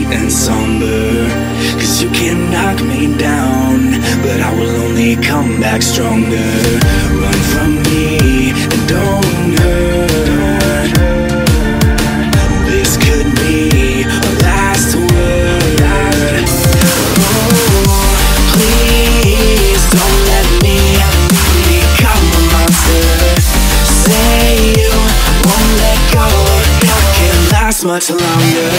and somber. Cause you can knock me down, but I will only come back stronger. Run from me and don't hurt. This could be our last word. Oh, please don't let me become a monster. Say you won't let go, I can't last much longer.